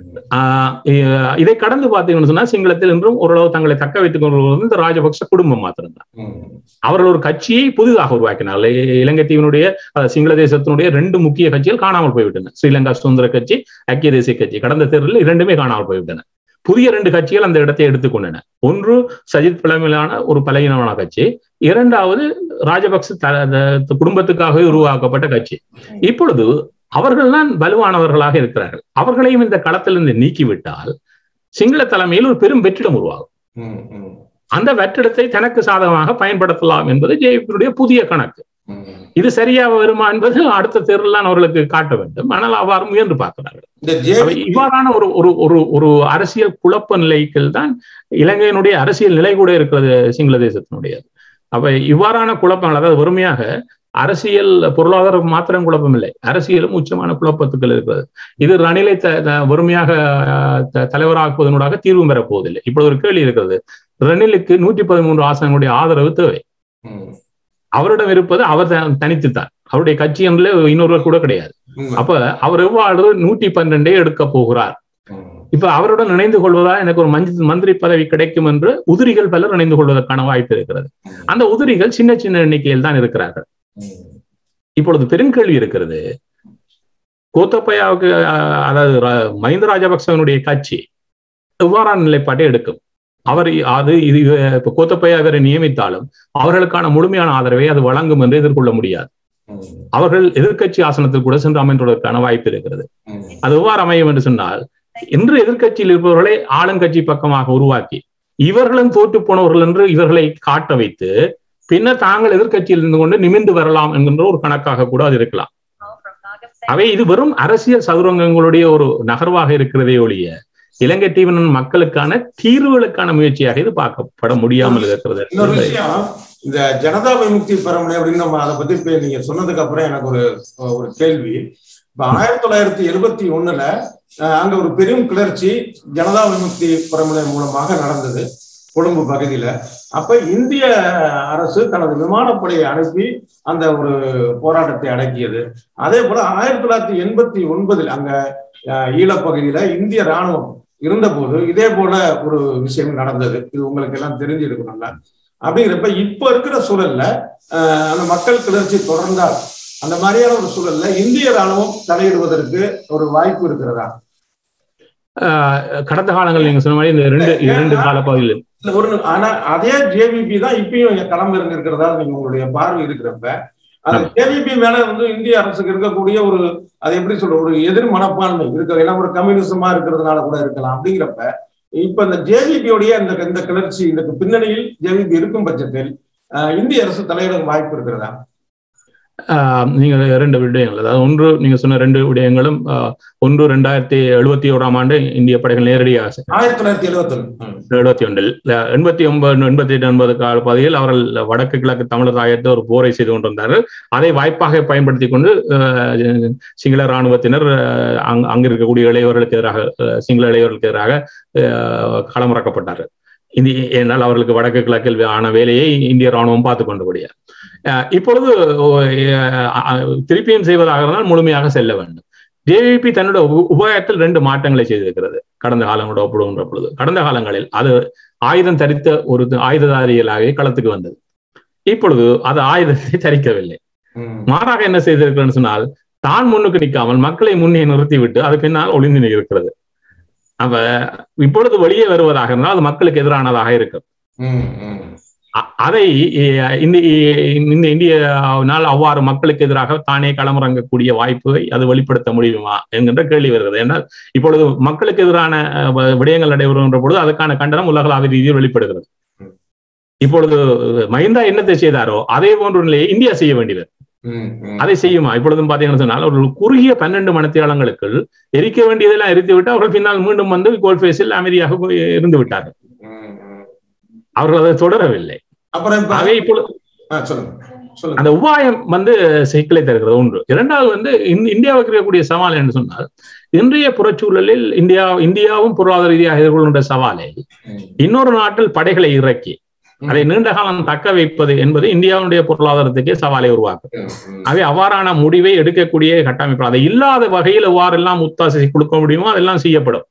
இதை கடந்து பார்த்தீங்கன்னு சொன்னா சிங்களத்தில் இன்றும் ஓரளவு தங்களை தக்க வைத்துக் கொள்வது இந்த ராஜபக்ச குடும்பம் மாத்திரம்தான். அவர்கள் ஒரு கட்சியை புதிதாக உருவாக்கினார். இலங்கை தீவினுடைய சிங்கள தேசத்தினுடைய 2 முக்கிய கட்சிகள் காணாமல் போய்விட்டன. ஸ்ரீலங்கா சுதந்திர கட்சி, ஐக்கிய தேசிய கட்சி. கடந்த தேர்தலில் 2மே காணாமல் போய்விட்டன. புதிய 2 கட்சிகள் அந்த இடத்தை எடுத்துக்கொண்டன. ஒன்று சஜித் தலைமையிலான ஒரு பலகீனமான கட்சி, இரண்டாவது ராஜபக்ச குடும்பத்துக்காகவே உருவாக்கப்பட்ட கட்சி. இப்பொழுது அவர்கள் தான் வலுவானவர்களாக இருக்கிறார்கள். அவர்களையும் இந்த களத்திலிருந்து நீக்கிவிட்டால் சிங்கள தலைமையில் ஒரு பெரும் வெற்றிடம் உருவாகும். அந்த வெற்றிடத்தை தனக்கு சாதகமாக பயன்படுத்தலாம் என்பது ஜேவிபியுடைய புதிய கணக்கு. இது சரியாக வருமா என்பது அடுத்த தேர்தல் அவர்களுக்கு காட்ட வேண்டும். ஆனால் அவ்வாறு முயன்று பார்க்கிறார்கள். இவ்வாறான ஒரு அரசியல் குழப்ப நிலைகள் தான் இலங்கையினுடைய அரசியல் நிலை கூட இருக்கிறது சிங்கள தேசத்தினுடையது. அப்ப இவ்வாறான குழப்பங்கள், அதாவது வறுமையாக அரசியல் பொருளாதாரம் மாத்திரம் குழப்பம் இல்லை, அரசியலும் உச்சமான குழப்பத்துக்கள் இருக்கிறது. இது ரணிலை வறுமையாக தலைவராக்குவதனூடாக தீர்வு பெறப் போவதில்லை. இப்பொழுது ஒரு கேள்வி இருக்கிறது. ரணிலுக்கு 113 ஆசனங்களுடைய ஆதரவு தேவை. அவரிடம் இருப்பது அவர் தனித்துத்தான். அவருடைய கட்சி என்று இன்னொருவர் கூட கிடையாது. அப்ப அவர் எவ்வாறு 112 எடுக்க போகிறார்? இப்ப அவருடன் இணைந்து கொள்வதா எனக்கு ஒரு மந்திரி பதவி கிடைக்கும் என்று உதிரிகள் பலர் இணைந்து கொள்வதற்கான வாய்ப்பு இருக்கிறது. அந்த உதிரிகள் சின்ன சின்ன எண்ணிக்கையில் தான் இருக்கிறார்கள். இப்பொழுது பெருங்கேள்வி இருக்கிறது, கோத்தபயாவுக்கு, அதாவது மஹிந்த ராஜபக்சவனுடைய கட்சி எவ்வாறான நிலைப்பாட்டை எடுக்கும்? அவர் இது கோத்தபயா அவரை நியமித்தாலும் அவர்களுக்கான முழுமையான ஆதரவை அது வழங்கும் என்று எதிர்கொள்ள முடியாது. அவர்கள் எதிர்கட்சி ஆசனத்தில் கூட சென்று அமைந்துள்ளதற்கான வாய்ப்பு இருக்கிறது. அது எவ்வாறு அமையும் என்று சொன்னால், இன்று எதிர்கட்சியில் இருப்பவர்களை ஆளுங்கட்சி பக்கமாக உருவாக்கி இவர்களும் தோற்று போனவர்கள் என்று இவர்களை காட்ட வைத்து பின்னர் தாங்கள் எதிர்கட்சியில் இருந்து கொண்டு நிமிர்ந்து வரலாம் என்கின்ற ஒரு கணக்காக கூட அது இருக்கலாம். அவை இது வெறும் அரசியல் சதுரங்கங்களுடைய ஒரு நகர்வாக இருக்கிறதே ஒழிய இலங்கை தீவின் மக்களுக்கான தீர்வுகளுக்கான முயற்சியாக இது பார்க்கப்பட முடியாமல் இருக்கிறது. இன்னொரு விஷயம், இந்த ஜனதா விமுக்தி பெரமுனை அப்படின்னு நம்ம அதை பத்தி நீங்க சொன்னதுக்கு அப்புறம் எனக்கு ஒரு கேள்வி. இப்ப 1971 அங்க ஒரு பெரும் கிளர்ச்சி ஜனதா விமுக்தி பெரமுனை மூலமாக நடந்தது கொழும்பு பகுதியில. அப்ப இந்திய அரசு தனது விமானப்படையை அனுப்பி அந்த ஒரு போராட்டத்தை அடக்கியது. அதே போல 1989 அங்க ஈழப்பகுதியில இந்திய ராணுவம் இருந்தபோது இதே போல ஒரு விஷயம் நடந்தது. இது உங்களுக்கு எல்லாம் தெரிஞ்சிருக்கணும்ல. அப்படிங்கிறப்ப இப்ப இருக்கிற சூழல்ல அந்த மக்கள் கிளர்ச்சி தொடர்ந்தால் அந்த மாதிரியான ஒரு சூழல்ல இந்திய ராணுவம் தலையிடுவதற்கு ஒரு வாய்ப்பு இருக்கிறதா? கடந்த காலங்கள் நீங்க சொன்ன மாதிரி இந்த இரண்டு கால பகுதியில் ஆனா அதே ஜேவிபி தான் இப்பயும் களம் இருக்கிறதா நீங்க உங்களுடைய பார்வை இருக்கிறப்ப அந்த ஜேவிபி மேல இந்திய அரசுக்கு இருக்கக்கூடிய ஒரு, அது எப்படி சொல்ற, ஒரு எதிர் மனப்பான்மை இருக்க, ஏன்னா ஒரு கம்யூனிசமா இருக்கிறதுனால கூட இருக்கலாம். அப்படிங்கிறப்ப இப்ப இந்த ஜேவிபியோடைய இந்த கிளர்ச்சி இந்த பின்னணியில் ஜேவிபி இருக்கும் பட்சத்தில் இந்திய அரசு தலையிட வாய்ப்பு இருக்கிறதா? நீங்க 2 விடயங்கள், அதாவது ஒன்று நீங்க சொன்ன 2 விடயங்களும், ஒன்று 2071 ஆண்டு இந்திய படைகள் நேரடியாக 1971 89 88 80 கால பகுதியில் அவர்கள் வடக்கு கிழக்கு தமிழர் தாயத்தை ஒரு போரை செய்து கொண்டிருந்தார்கள். அதை வாய்ப்பாக பயன்படுத்தி கொண்டு சிங்கள இராணுவத்தினர் அங்கு இருக்கக்கூடிய இளையவர்களுக்கு எதிராக, சிங்கள இளையவர்களுக்கு எதிராக களமிறக்கப்பட்டார்கள். ஏனால் அவர்களுக்கு வடக்கு கிழக்கில் ஆன வேலையை இந்திய ராணுவம் பார்த்து கொண்டபடியா. இப்பொழுது திருப்பியும் செய்வதாக இருந்தால் முழுமையாக செல்ல வேண்டும். ஜேவிபி தன்னுடைய உபாயத்தில் 2 மாற்றங்களை செய்திருக்கிறது கடந்த காலங்களோடு ஒப்பிடுகின்ற பொழுது. கடந்த காலங்களில் அது ஆயுதம் தரித்த ஒரு ஆயுததாரிகளாகவே களத்துக்கு வந்தது. இப்பொழுது அது ஆயுதத்தை தரிக்கவில்லை. மாறாக என்ன செய்திருக்கிறேன்னு சொன்னால், தான் முன்னுக்கு நிற்காமல் மக்களை முன்னே நிறுத்திவிட்டு அது பின்னால் ஒளிந்து இருக்கிறது. அப்ப இப்பொழுது வெளியே வருவதாக இருந்தால் அது மக்களுக்கு எதிரானதாக இருக்கும். அதை இந்த இந்தியாவினால் அவ்வாறு மக்களுக்கு எதிராக தானே களமிறங்கக்கூடிய வாய்ப்பை அது வெளிப்படுத்த முடியுமா என்கின்ற கேள்வி வருகிறது. ஏன்னால் இப்பொழுது மக்களுக்கு எதிரான விடயங்கள் நடைபெறுகின்ற பொழுது அதற்கான கண்டனம் உலகளாவிய ரீதியில் வெளிப்படுகிறது. இப்பொழுது மஹிந்தா என்னத்தை செய்தாரோ அதே போன்ற நிலையை இந்தியா செய்ய வேண்டியது. அதை செய்யுமா? இப்பொழுதும் பாத்தீங்கன்னு சொன்னால் ஒரு குறுகிய 12 மணித்தியாலங்களுக்கு எரிக்க வேண்டியதெல்லாம் எரித்து விட்டு அவர்கள் பின்னால் மீண்டும் கோல்ஃபேஸில் அமைதியாக இருந்து விட்டார்கள். அவர்கள் அதை தொடரவில்லை. அந்த உபாயம் சிக்கலை தருகிறது ஒன்று. இரண்டாவது இந்தியாவுக்கு இருக்கக்கூடிய சவால் என்று சொன்னால், இன்றைய புறச்சூழலில் இந்தியாவும் பொருளாதார ரீதியாக எதிர்கொள்கின்ற சவாலை இன்னொரு நாட்டில் படைகளை இறக்கி அதை நீண்ட காலம் தக்க வைப்பது என்பது இந்தியாவுடைய பொருளாதாரத்துக்கே சவாலை உருவாக்கும். அவை அவ்வாறான முடிவை எடுக்கக்கூடிய கட்டமைப்பு, அதை இல்லாத வகையில் எவ்வாறெல்லாம் ஒத்தாசை கொடுக்க முடியுமோ அதெல்லாம் செய்யப்படும்.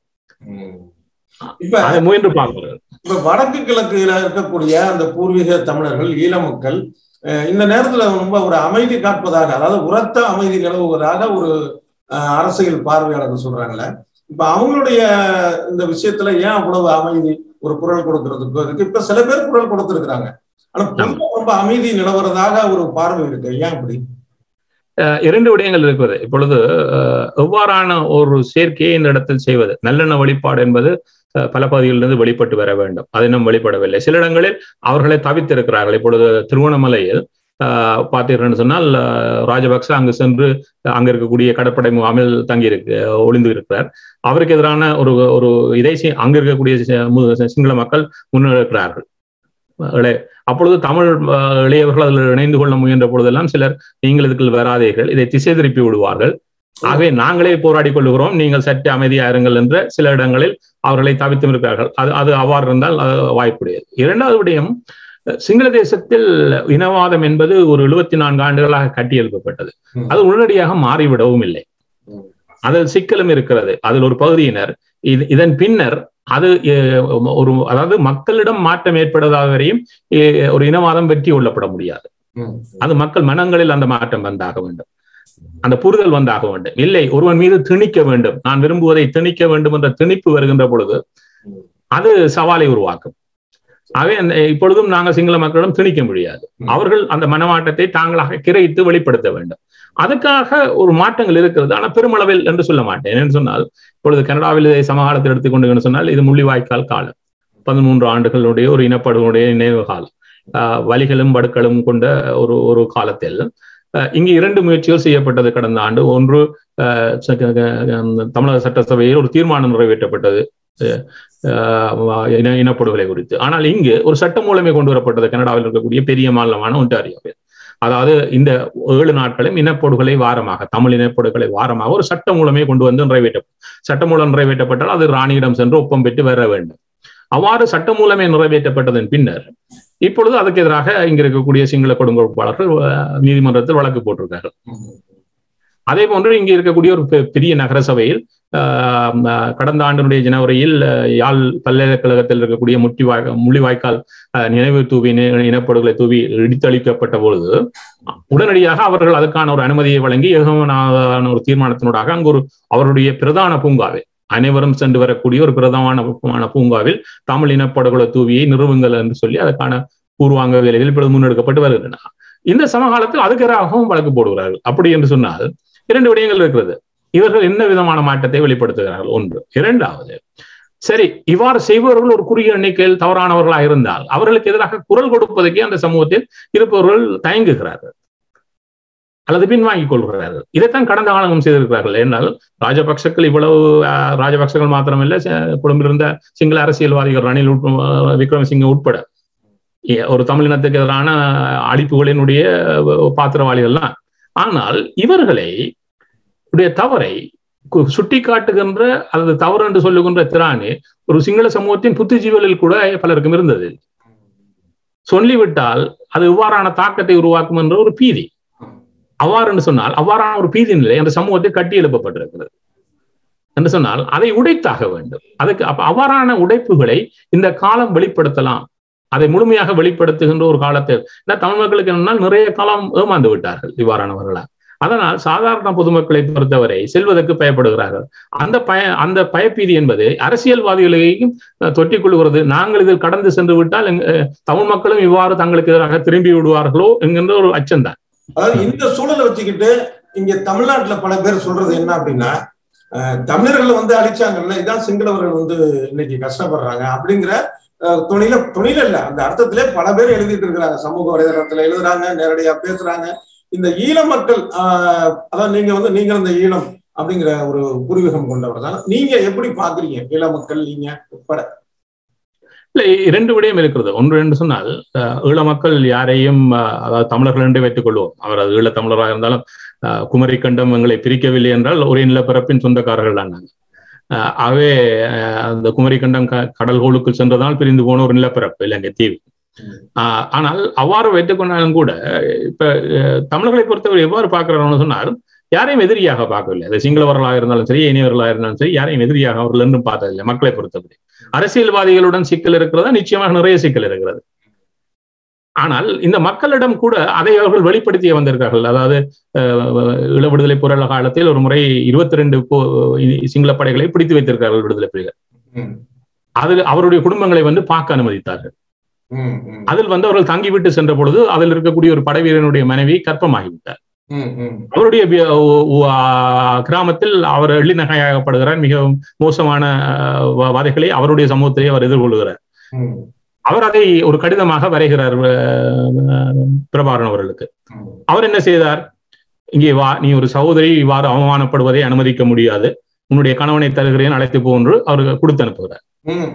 அதை முயன்று பார்க்கிறது. இப்ப வடக்கு கிழக்குல இருக்கக்கூடிய அந்த பூர்வீக தமிழர்கள், ஈழ மக்கள் இந்த நேரத்துல ரொம்ப ஒரு அமைதி காப்பதாக, அதாவது உரத்த அமைதி நிலவுவதாக ஒரு அரசியல் பார்வையாளர்கள் சொல்றாங்கல்ல. இப்ப அவங்களுடைய இந்த விஷயத்துல ஏன் அவ்வளவு அமைதி, ஒரு குரல் கொடுக்கறதுக்கு இருக்கு? இப்ப சில பேர் குரல் கொடுத்திருக்கிறாங்க, ஆனா ரொம்ப அமைதி நிலவுறதாக ஒரு பார்வை இருக்கு. ஏன் அப்படி? இரண்டு விடயங்கள் இருக்கிறது. இப்பொழுது எவ்வாறான ஒரு சேர்க்கையை இந்த இடத்தில் செய்வது, நல்லெண்ண வழிபாடு என்பது பல பகுதிகளிலிருந்து வெளிப்பட்டு வர வேண்டும். அது இன்னும் வெளிப்படவில்லை. சில இடங்களில் அவர்களை தவித்திருக்கிறார்கள். இப்பொழுது திருவண்ணாமலையில் பார்த்தீர்கள் சொன்னால் ராஜபக்ச அங்கு சென்று அங்க இருக்கக்கூடிய கடற்படை முகாமில் ஒளிந்து இருக்கிறார். அவருக்கு எதிரான ஒரு இதை அங்க இருக்கக்கூடிய சிங்கள மக்கள் முன்னெடுக்கிறார்கள். அப்பொழுது தமிழ் இளையவர்கள் அதில் இணைந்து கொள்ள முயன்ற பொழுதெல்லாம் சிலர், நீங்கள் இதுக்குள் வராதீர்கள், இதை திசை திருப்பி விடுவார்கள், ஆகவே நாங்களே போராடி கொள்ளுகிறோம், நீங்கள் சற்று அமைதியா இருங்கள் என்ற சில இடங்களில் அவர்களை தவித்தும் இருக்கிறார்கள். அது அவ்வாறு இருந்தால் வாய்ப்புடையது. இரண்டாவது விடயம், சிங்கள தேசத்தில் இனவாதம் என்பது ஒரு 74 ஆண்டுகளாக கட்டியெழுப்பப்பட்டது. அது உடனடியாக மாறிவிடவும் இல்லை. அதில் சிக்கலும் இருக்கிறது. அதில் ஒரு பகுதியினர் இதன் பின்னர் அது அதாவது மக்களிடம் மாற்றம் ஏற்படுவதாக வரையும் ஒரு இனவாதம் வெற்றி கொள்ளப்பட முடியாது. அது மக்கள் மனங்களில் அந்த மாற்றம் வந்தாக வேண்டும், அந்த புரிதல் வந்தாக வேண்டும். இல்லை, ஒருவன் மீது திணிக்க வேண்டும், நான் விரும்புவதை திணிக்க வேண்டும் என்ற திணிப்பு வருகின்ற பொழுது அது சவாலை உருவாக்கும். ஆகவே இப்பொழுதும் நாங்கள் சிங்கள மக்களிடம் திணிக்க முடியாது. அவர்கள் அந்த மனமாற்றத்தை தாங்களாக கிரகித்து வெளிப்படுத்த வேண்டும். அதுக்காக ஒரு மாற்றங்கள் இருக்கிறது, ஆனால் பெருமளவில் என்று சொல்ல மாட்டேன். என்று சொன்னால், இப்பொழுது கனடாவில் இதை சமகாலத்தில் எடுத்துக்கொண்டு சொன்னால், இது முள்ளிவாய்க்கால் காலம், 13 ஆண்டுகளுடைய ஒரு இனப்படுடைய நினைவு காலம், வலிகளும் வடுக்களும் கொண்ட ஒரு காலத்தில் இங்கு 2 முயற்சிகள் செய்யப்பட்டது கடந்த ஆண்டு. ஒன்று, தமிழக சட்டசபையில் ஒரு தீர்மானம் நிறைவேற்றப்பட்டது இனப்படுகொலை குறித்து. ஆனால் இங்கு ஒரு சட்டம் மூலமே கொண்டு வரப்பட்டது கனடாவில் இருக்கக்கூடிய பெரிய மாநிலமான ஒன்டாரியோவில். அதாவது இந்த 7 நாட்களும் இனப்படுகொலை வாரமாக, தமிழ் இனப்படுகொலை வாரமாக ஒரு சட்டம் மூலமே கொண்டு வந்து சட்ட மூலம் நிறைவேற்றப்பட்டால் அது ராணியிடம் சென்று ஒப்பம் பெற்று வர வேண்டும். அவ்வாறு சட்ட மூலமே நிறைவேற்றப்பட்டதன் பின்னர் இப்பொழுது அதுக்கு எதிராக இங்க இருக்கக்கூடிய சிங்கள கொடுங்கோட்பாளர்கள் நீதிமன்றத்தில் வழக்கு போட்டிருக்கார்கள். அதே போன்று இங்கே இருக்கக்கூடிய ஒரு பெரிய நகர சபையில் கடந்த ஆண்டினுடைய ஜனவரியில் யாழ் பல்கலைக்கழகத்தில் இருக்கக்கூடிய முள்ளிவாய்க்கால் நினைவு தூவி இனப்படுகொலை தூவி இடித்தளிக்கப்பட்ட பொழுது உடனடியாக அவர்கள் அதுக்கான ஒரு அனுமதியை வழங்கி ஏகமனான ஒரு தீர்மானத்தினூடாக அங்கு அவருடைய பிரதான பூங்காவில், அனைவரும் சென்று வரக்கூடிய ஒரு பிரதான பூங்காவில் தமிழ் இனப்படுகொலை தூவியை நிறுவுங்கள் என்று சொல்லி அதற்கான பூர்வாங்க வேலைகள் இப்பொழுது முன்னெடுக்கப்பட்டு வருகின்றன. இந்த சமகாலத்தில் அதுக்கெதிராகவும் வழக்கு போடுகிறார்கள். அப்படி என்று சொன்னால் 2 விடயங்கள் இருக்கிறது. இவர்கள் என்ன விதமான மாற்றத்தை வெளிப்படுத்துகிறார்கள்? ஒன்று. இரண்டாவது, சரி, இவ்வாறு செய்பவர்கள் ஒரு குறுகிய எண்ணிக்கையில் தவறானவர்களாக இருந்தால் அவர்களுக்கு எதிராக குரல் கொடுப்பதற்கே அந்த சமூகத்தில் இருப்பவர்கள் தயங்குகிறார்கள் அல்லது பின்வாங்கிக் கொள்கிறார்கள். இதைத்தான் கடந்த காலமும் செய்திருக்கிறார்கள். ஏனால் ராஜபக்சக்கள் இவ்வளவு ராஜபக்சர்கள் மாத்திரமில்லை, குடும்பிலிருந்த சிங்கள அரசியல்வாதிகள் ரணில் விக்ரமசிங்க உட்பட ஒரு தமிழினத்துக்கு எதிரான அழிப்புகளினுடைய பாத்திரவாளிகள்லாம். ஆனால் இவர்களை தவறை சுட்டி காட்டுகின்ற அல்லது தவறு என்று சொல்லுகின்ற திராணி ஒரு சிங்கள சமூகத்தின் புத்திஜீவலில் கூட பலருக்கும் இருந்தது. சொல்லிவிட்டால் அது இவ்வாறான தாக்கத்தை உருவாக்கும் என்ற ஒரு பீதி. அவ்வாறு என்று சொன்னால் அவ்வாறான ஒரு பீதி நிலை அந்த சமூகத்தை கட்டி எழுப்பப்பட்டிருக்கிறது என்று சொன்னால் அதை உடைத்தாக வேண்டும். அதுக்கு அவ்வாறான உடைப்புகளை இந்த காலம் வெளிப்படுத்தலாம். அதை முழுமையாக வெளிப்படுத்துகின்ற ஒரு காலத்தில் தமிழ் மக்களுக்கு என்னென்னால் நிறைய காலம் ஏமாந்து விட்டார்கள் இவ்வாறானவர்களால். அதனால் சாதாரண பொதுமக்களை பொறுத்தவரை செல்வதற்கு பயப்படுகிறார்கள். அந்த பயப்பீதி என்பது அரசியல்வாதிகளையும் தொட்டிக் கொள்கிறது. நாங்கள் இதில் கடந்து சென்று விட்டால் தமிழ் மக்களும் இவ்வாறு தங்களுக்கு எதிராக திரும்பி விடுவார்களோ என்கின்ற ஒரு அச்சம்தான். அதாவது இந்த சூழலை வச்சுக்கிட்டு இங்க தமிழ்நாட்டுல பல பேர் சொல்றது என்ன அப்படின்னா, தமிழர்கள் அழிச்சாங்கல்ல, இதான் சிங்களவர்கள் இன்னைக்கு கஷ்டப்படுறாங்க அப்படிங்கிற துணில இல்ல, அந்த அர்த்தத்திலே பல பேர் எழுதிட்டு இருக்கிறாங்க. சமூக வலைதளத்துல எழுதுறாங்க, நேரடியா பேசுறாங்க. இந்த ஈழ மக்கள், அதாவது நீங்க இந்த ஈழம் அப்படிங்கிற ஒரு பூர்வீகம் கொண்டவர் தான். நீங்க எப்படி பாக்குறீங்க ஈழ மக்கள், நீங்க உட்பட? இல்ல, 2 விடயம் இருக்கிறது. ஒன்று என்று சொன்னால், ஈழ மக்கள் யாரையும், அதாவது தமிழர்கள் என்று வைத்துக் கொள்வோம், அவர் அது ஈழ தமிழராக இருந்தாலும் குமரி கண்டம் எங்களை பிரிக்கவில்லை என்றால் ஒரே நிலப்பரப்பின் சொந்தக்காரர்கள் தான் நாங்கள். ஆகவே அந்த குமரி கண்டம் கடல்கோளுக்குள் சென்றதால் பிரிந்து போன ஒரு நிலப்பரப்பு இலங்கை தீவு. ஆனால் அவ்வாறு வைத்துக் கொண்டாலும் கூட இப்ப தமிழர்களை பொறுத்தவரை எவ்வாறு பார்க்கிறார்கள் சொன்னால் யாரையும் எதிரியாக பார்க்கவில்லை. அது சிங்களவர்களாக இருந்தாலும் சரி, இனியவர்களாக இருந்தாலும் சரி, யாரையும் எதிரியாக அவர்கள் என்றும் பார்த்ததில்லை. மக்களை பொறுத்தவரை அரசியல்வாதிகளுடன் சிக்கல் இருக்கிறதா? நிச்சயமாக நிறைய சிக்கல் இருக்கிறது. ஆனால் இந்த மக்களிடம் கூட அதை அவர்கள் வெளிப்படுத்திய வந்திருக்கார்கள். அதாவது ஈழ விடுதலை போராட்ட காலத்தில் ஒரு முறை 22 சிங்கள படைகளை பிடித்து வைத்திருக்கார்கள் விடுதலை புலிகள். அதில் அவருடைய குடும்பங்களை பார்க்க அனுமதித்தார்கள். அதில் அவர்கள் தங்கிவிட்டு சென்ற பொழுது அதில் இருக்கக்கூடிய ஒரு படை வீரனுடைய மனைவி கர்ப்பமாகிவிட்டார். அவருடைய கிராமத்தில் அவர் எள்ளிநகையாகப்படுகிறார். மிகவும் மோசமான வதைகளை அவருடைய சமூகத்திலே அவர் எதிர்கொள்கிறார். அவர் அதை ஒரு கடிதமாக வரைகிறார் பிரபாகரன் அவர்களுக்கு. அவர் என்ன செய்தார்? இங்கே வா, நீ ஒரு சகோதரி இவ்வாறு அவமானப்படுவதை அனுமதிக்க முடியாது, உன்னுடைய கணவனை தருகிறேன், அழைத்து போன்று அவர்கள் கொடுத்து அனுப்புகிறார்.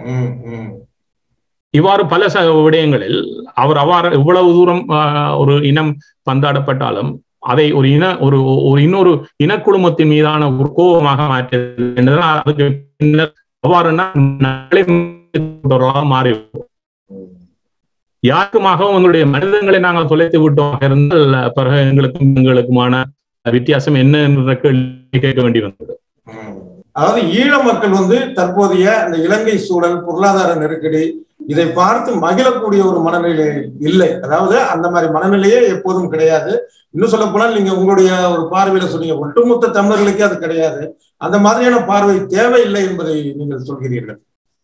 இவ்வாறு பல விடயங்களில் அவர் அவ்வாறு இவ்வளவு தூரம் ஒரு இனம் பந்தாடப்பட்டாலும் அதை ஒரு இன்னொரு இனக்குழுமத்தின் மீதான ஒரு கோபமாக மாற்றது. அதுக்கு பின்னர் அவ்வாறுனா மாறி யாருக்குமாகவும் உங்களுடைய மனிதங்களை நாங்கள் தொலைத்து விட்டோம் இருந்தால் பிறகு எங்களுக்குமான வித்தியாசம் என்ன என்ற கேள்வி கேட்க வேண்டி வந்தது. அதாவது ஈழ மக்கள் தற்போதைய அந்த இலங்கை சூழல், பொருளாதார நெருக்கடி இதை பார்த்து மகிழக்கூடிய ஒரு மனநிலை இல்லை. அதாவது அந்த மாதிரி மனநிலையே எப்போதும் கிடையாது. இன்னும் சொல்ல போனால் நீங்க உங்களுடைய ஒரு பார்வையில சொன்னீங்க, ஒட்டுமொத்த தமிழர்களுக்கே அது கிடையாது. அந்த மாதிரியான பார்வை தேவையில்லை என்பதை நீங்கள் சொல்கிறீர்கள்.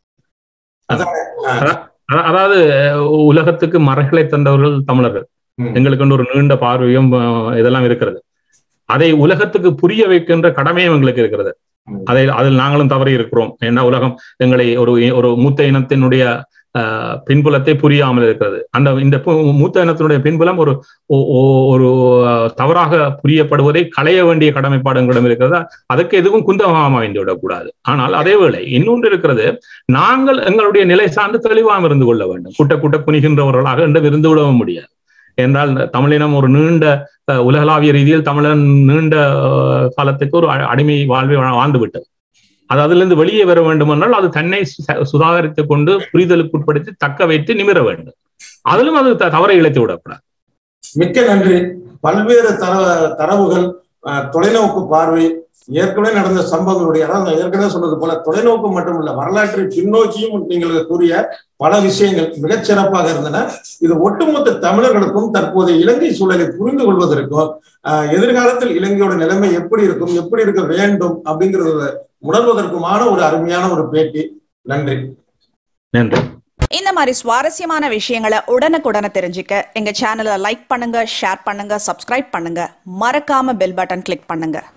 அதாவது உலகத்துக்கு மரங்களை தந்தவர்கள் தமிழர்கள். எங்களுக்கு ஒரு நீண்ட பார்வையும் இதெல்லாம் இருக்கிறது. அதை உலகத்துக்கு புரிய வைக்கின்ற கடமையும் எங்களுக்கு இருக்கிறது. அதில் நாங்களும் தவறி இருக்கிறோம். ஏன்னா உலகம் எங்களை ஒரு மூத்த இனத்தினுடைய பின்புலத்தை புரியாமல் இருக்கிறது. இந்த மூத்த இனத்தினுடைய பின்புலம் ஒரு தவறாக புரியப்படுவதை களைய வேண்டிய கடமைப்பாடு எங்களிடம் இருக்கிறதா? அதுக்கு எதுவும் குந்தகமாக வேண்டி விடக்கூடாது. ஆனால் அதே வேளை இன்னொன்று இருக்கிறது, நாங்கள் எங்களுடைய நிலை சார்ந்து தெளிவாக இருந்து கொள்ள வேண்டும். குட்ட குனிகின்றவர்களாக இருந்து விடவும் முடியாது. என்றால் தமிழினம் ஒரு நீண்ட உலகளாவிய ரீதியில் தமிழன் நீண்ட காலத்துக்கு ஒரு அடிமை வாழ்வை வாழ்ந்து விட்டது. அது அதிலிருந்து வெளியே வர வேண்டும் என்றால் அது தன்னை சுதாகரித்துக் கொண்டு புரிதலுக்கு உட்படுத்தி தக்க வைத்து நிமிர வேண்டும். அதிலும் அது தவறை இழைத்து விடக்கூடாது. மிக்க நன்றி. பல்வேறு தரவுகள், தொலைநோக்கு பார்வை, ஏற்கனவே நடந்த சம்பவங்களுடைய, அதாவது ஏற்கனவே சொன்னது போல தொலைநோக்கு மட்டுமல்ல, வரலாற்றை பின்னோக்கியும் நீங்கள் கூறிய பல விஷயங்கள் மிகச் சிறப்பாக இருந்தன. இது ஒட்டுமொத்த தமிழர்களுக்கும் தற்போதைய இலங்கை சூழலை புரிந்து கொள்வதற்கும் எதிர்காலத்தில் இலங்கையோட நிலைமை எப்படி இருக்கும், எப்படி இருக்க வேண்டும் அப்படிங்கிறத உணர்வதற்குமான ஒரு அருமையான ஒரு பேட்டி. நன்றி. நன்றி. இந்த மாதிரி சுவாரஸ்யமான விஷயங்களை உடனுக்குடனே தெரிஞ்சுக்க எங்க சேனலை லைக் பண்ணுங்க, ஷேர் பண்ணுங்க, சப்ஸ்கிரைப் பண்ணுங்க, மறக்காம பெல் பட்டன் கிளிக் பண்ணுங்க.